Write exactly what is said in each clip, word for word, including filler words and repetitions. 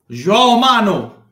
Joao Mano.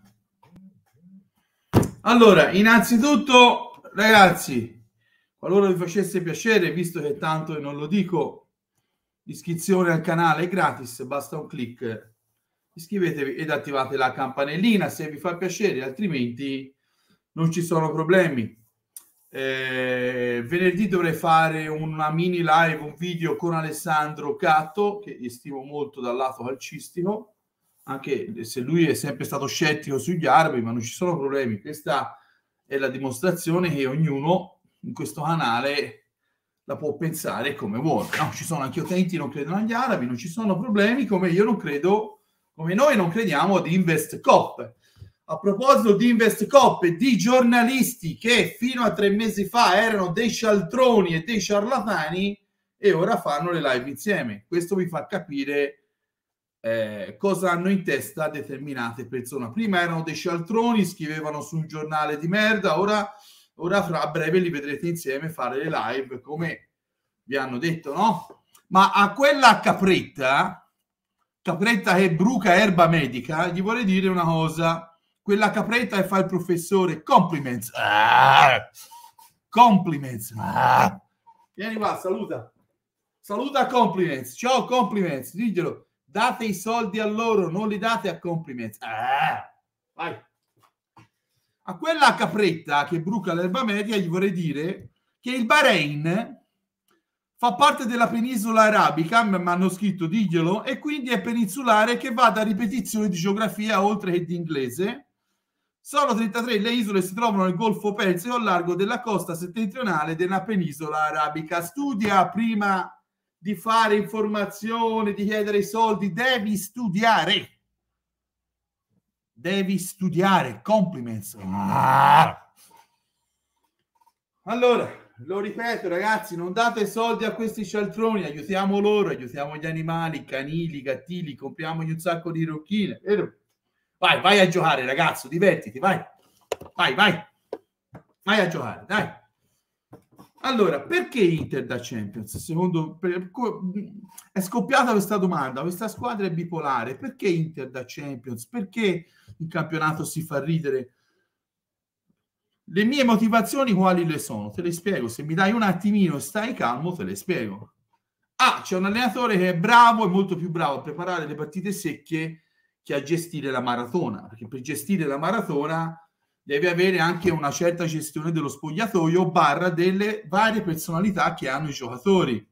Allora, innanzitutto, ragazzi, qualora vi facesse piacere, visto che tanto non lo dico, l'iscrizione al canale è gratis, basta un clic. Iscrivetevi ed attivate la campanellina se vi fa piacere, altrimenti non ci sono problemi. Eh, venerdì dovrei fare una mini live, un video con Alessandro Catto, che stimo molto dal lato calcistico, anche se lui è sempre stato scettico sugli arabi, ma non ci sono problemi. Questa è la dimostrazione che ognuno in questo canale la può pensare come vuole. No, ci sono anche utenti che non credono agli arabi, non ci sono problemi, come io non credo, come noi non crediamo ad InvestCop. A proposito di InvestCop e di giornalisti che fino a tre mesi fa erano dei cialtroni e dei ciarlatani e ora fanno le live insieme. Questo vi fa capire eh, cosa hanno in testa determinate persone. Prima erano dei cialtroni, scrivevano su un giornale di merda, ora, ora fra a breve li vedrete insieme fare le live come vi hanno detto, no? Ma a quella capretta, capretta che bruca erba medica, gli vorrei dire una cosa. Quella capretta che fa il professore, compliments, ah, compliments, ah. Vieni qua, saluta, saluta compliments, ciao compliments, diglielo, date i soldi a loro, non li date a compliments, ah. Vai. A quella capretta che bruca l'erba media gli vorrei dire che il Bahrain fa parte della penisola arabica, mi hanno scritto, diglielo, e quindi è peninsulare che va da ripetizione di geografia oltre che di inglese. Solo trentatré le isole si trovano nel Golfo Persio al largo della costa settentrionale della penisola arabica. Studia prima di fare informazione, di chiedere i soldi, devi studiare. Devi studiare. Compliments. Ah. Allora, lo ripeto ragazzi, non date soldi a questi cialtroni, aiutiamo loro, aiutiamo gli animali, canili, gattili, compriamogli un sacco di rocchine, vero? Vai, vai a giocare, ragazzo, divertiti, vai. Vai, vai. Vai a giocare, dai. Allora, perché Inter da Champions? Secondo per, è scoppiata questa domanda, questa squadra è bipolare, perché Inter da Champions? Perché il campionato si fa ridere? Le mie motivazioni quali le sono? Te le spiego, se mi dai un attimino e stai calmo te le spiego. Ah, c'è un allenatore che è bravo, è molto più bravo a preparare le partite secche che a gestire la maratona, perché per gestire la maratona devi avere anche una certa gestione dello spogliatoio barra delle varie personalità che hanno i giocatori.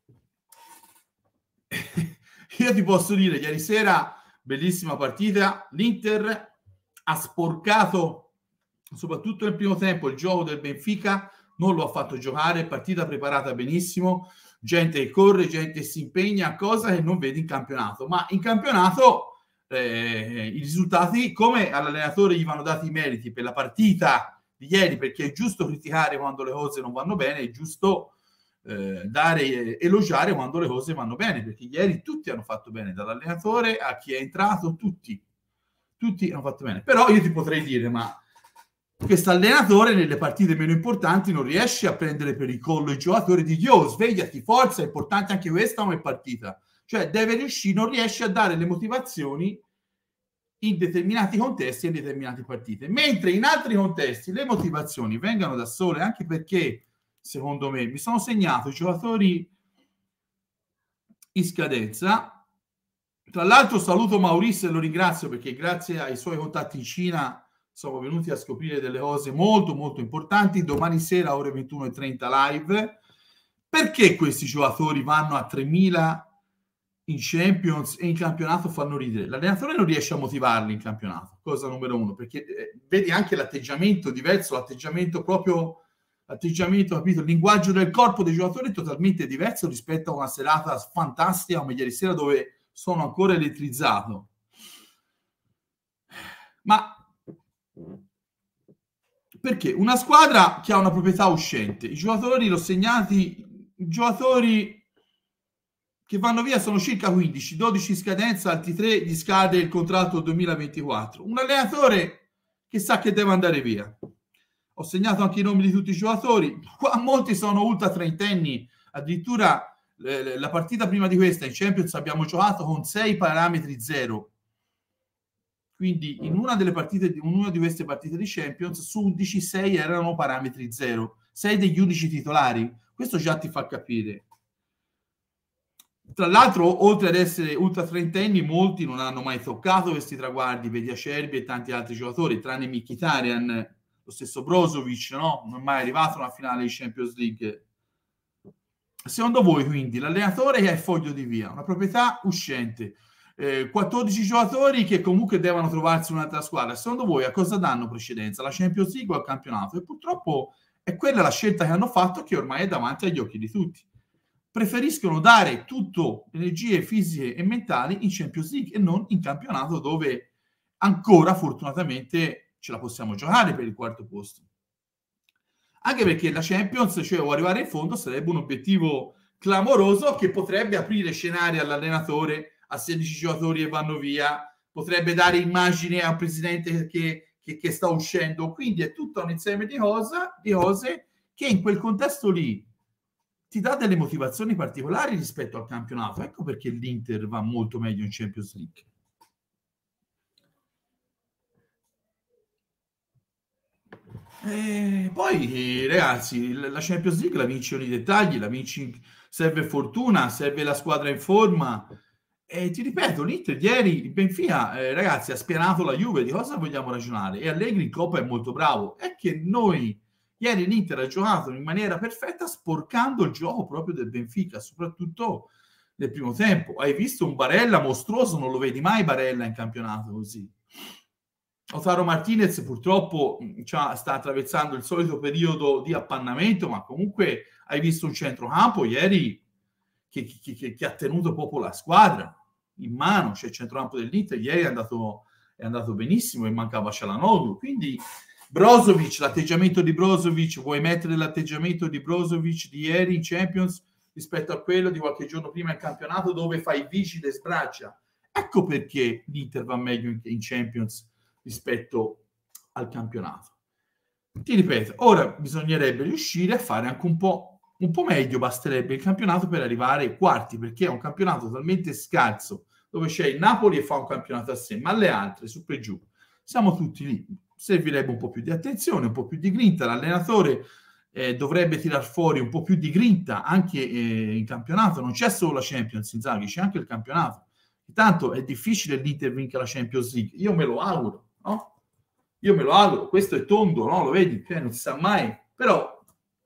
Io ti posso dire, ieri sera, bellissima partita, l'Inter ha sporcato, soprattutto nel primo tempo, il gioco del Benfica, non lo ha fatto giocare, partita preparata benissimo, gente che corre, gente che si impegna, cosa che non vedi in campionato, ma in campionato Eh, i risultati, come all'allenatore gli vanno dati i meriti per la partita di ieri, perché è giusto criticare quando le cose non vanno bene, è giusto eh, dare, elogiare quando le cose vanno bene, perché ieri tutti hanno fatto bene, dall'allenatore a chi è entrato, tutti tutti hanno fatto bene. Però io ti potrei dire, ma questo allenatore nelle partite meno importanti non riesce a prendere per il collo i giocatori, di io svegliati, forza, è importante anche questa come partita. Cioè deve riuscire, non riesce a dare le motivazioni in determinati contesti e in determinate partite, mentre in altri contesti le motivazioni vengono da sole, anche perché secondo me mi sono segnato i giocatori in scadenza. Tra l'altro saluto Maurizio e lo ringrazio perché grazie ai suoi contatti in Cina siamo venuti a scoprire delle cose molto molto importanti. Domani sera ore ventuno e trenta live. Perché questi giocatori vanno a tremila in Champions e in campionato fanno ridere? L'allenatore non riesce a motivarli in campionato, cosa numero uno, perché eh, vedi anche l'atteggiamento diverso, l'atteggiamento proprio, l'atteggiamento, capito? Il linguaggio del corpo dei giocatori è totalmente diverso rispetto a una serata fantastica come ieri sera dove sono ancora elettrizzato. Ma perché? Una squadra che ha una proprietà uscente, i giocatori l'ho segnati, i giocatori che vanno via sono circa quindici, dodici in scadenza, altri tre gli scade il contratto duemilaventiquattro. Un allenatore che sa che deve andare via. Ho segnato anche i nomi di tutti i giocatori, qua molti sono ultra trentenni, addirittura eh, la partita prima di questa in Champions abbiamo giocato con sei parametri zero. Quindi in una delle partite, in una di queste partite di Champions, su undici, sei erano parametri zero, sei degli unici titolari. Questo già ti fa capire. Tra l'altro, oltre ad essere ultra trentenni, molti non hanno mai toccato questi traguardi, vedi Acerbi e tanti altri giocatori, tranne Mkhitaryan, lo stesso Brozovic, no? Non è mai arrivato a una finale di Champions League. Secondo voi, quindi, l'allenatore che ha il foglio di via, una proprietà uscente, eh, quattordici giocatori che comunque devono trovarsi un'altra squadra, secondo voi a cosa danno precedenza? La Champions League o al campionato? E purtroppo è quella la scelta che hanno fatto, che ormai è davanti agli occhi di tutti. Preferiscono dare tutto, energie fisiche e mentali, in Champions League e non in campionato, dove ancora fortunatamente ce la possiamo giocare per il quarto posto. Anche perché la Champions, cioè o arrivare in fondo, sarebbe un obiettivo clamoroso che potrebbe aprire scenari all'allenatore, a sedici giocatori che vanno via, potrebbe dare immagine a un presidente che, che, che sta uscendo. Quindi è tutto un insieme di, cosa, di cose che in quel contesto lì ti dà delle motivazioni particolari rispetto al campionato. Ecco perché l'Inter va molto meglio in Champions League. E poi, ragazzi, la Champions League la vinci nei dettagli, la vinci, serve fortuna, serve la squadra in forma. E ti ripeto, l'Inter ieri, il Benfica, eh, ragazzi, ha spianato la Juve. Di cosa vogliamo ragionare? E Allegri in Coppa è molto bravo. È che noi... Ieri l'Inter ha giocato in maniera perfetta, sporcando il gioco proprio del Benfica, soprattutto nel primo tempo. Hai visto un Barella mostruoso, non lo vedi mai Barella in campionato così. Lautaro Martinez purtroppo cioè, sta attraversando il solito periodo di appannamento, ma comunque hai visto un centrocampo ieri che, che, che, che ha tenuto proprio la squadra in mano. Cioè il centrocampo dell'Inter ieri è andato, è andato benissimo e mancava Çalhanoğlu, quindi... Brozovic, l'atteggiamento di Brozovic, vuoi mettere l'atteggiamento di Brozovic di ieri in Champions rispetto a quello di qualche giorno prima in campionato, dove fai vigile e sbraccia? Ecco perché l'Inter va meglio in, in Champions rispetto al campionato. Ti ripeto, ora bisognerebbe riuscire a fare anche un po', un po' meglio, basterebbe il campionato per arrivare ai quarti, perché è un campionato talmente scarso, dove c'è il Napoli e fa un campionato a sé, ma le altre, su per giù, siamo tutti lì. Servirebbe un po' più di attenzione, un po' più di grinta. L'allenatore eh, dovrebbe tirar fuori un po' più di grinta anche eh, in campionato. Non c'è solo la Champions, Inzaghi, c'è anche il campionato. Intanto è difficile l'Inter vinca la Champions League. Io me lo auguro, no? Io me lo auguro. Questo è tondo, no? Lo vedi? Cioè, non si sa mai. Però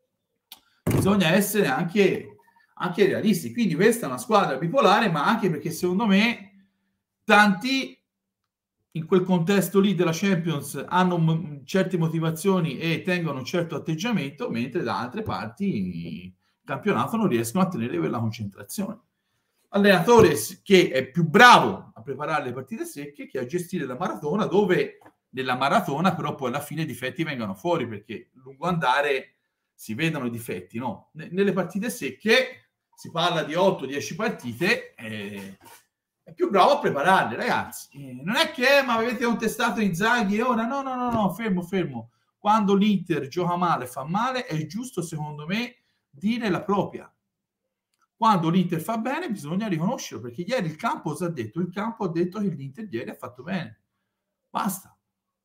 bisogna essere anche, anche realisti. Quindi questa è una squadra bipolare, ma anche perché secondo me tanti... in quel contesto lì della Champions hanno m- certe motivazioni e tengono un certo atteggiamento, mentre da altre parti il campionato non riescono a tenere quella concentrazione. Allenatore che è più bravo a preparare le partite secche che a gestire la maratona, dove nella maratona però poi alla fine i difetti vengono fuori, perché lungo andare si vedono i difetti, no? N- nelle partite secche si parla di otto dieci partite e... è più bravo a prepararle, ragazzi. Eh, non è che eh, ma avete contestato Inzaghi e ora no, no, no, no, fermo, fermo. Quando l'Inter gioca male, fa male, è giusto, secondo me, dire la propria. Quando l'Inter fa bene, bisogna riconoscerlo, perché ieri il campo cosa ha detto? Il campo ha detto che l'Inter ieri ha fatto bene. Basta.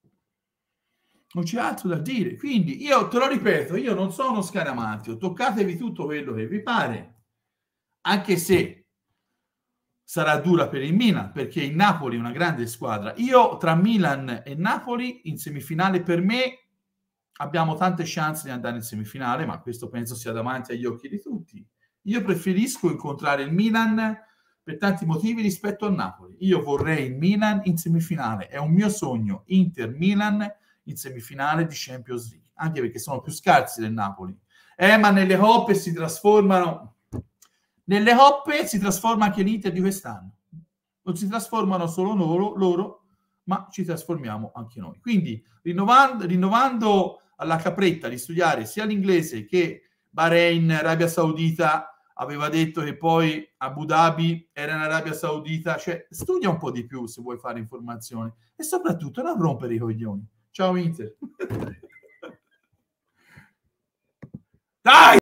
Non c'è altro da dire. Quindi, io te lo ripeto, io non sono Scaramantio, toccatevi tutto quello che vi pare, anche se sarà dura per il Milan, perché il Napoli è una grande squadra. Io tra Milan e Napoli in semifinale, per me abbiamo tante chance di andare in semifinale, ma questo penso sia davanti agli occhi di tutti. Io preferisco incontrare il Milan per tanti motivi rispetto al Napoli. Io vorrei il Milan in semifinale, è un mio sogno, Inter-Milan in semifinale di Champions League, anche perché sono più scarsi del Napoli. Eh, ma nelle coppe si trasformano... Nelle coppe si trasforma anche l'Inter di quest'anno. Non si trasformano solo loro, loro, ma ci trasformiamo anche noi. Quindi, rinnovando, rinnovando alla capretta di studiare sia l'inglese che Bahrain, Arabia Saudita, aveva detto che poi Abu Dhabi era in Arabia Saudita, cioè studia un po' di più se vuoi fare informazioni e soprattutto non rompere i coglioni. Ciao Inter. Dai!